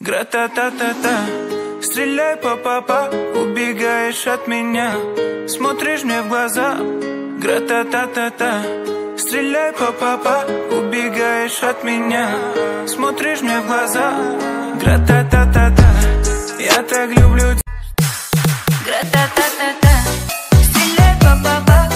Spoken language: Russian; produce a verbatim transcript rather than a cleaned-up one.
Гра-та-та-та-та, стреляй па-па-па, убегаешь от меня, смотришь мне в глаза. Гра-та-та-та-та, стреляй па-па-па, убегаешь от меня, смотришь мне в глаза. Гра-та-та-та-та, я так люблю. Гра-та-та-та-та, стреляй па-па-па.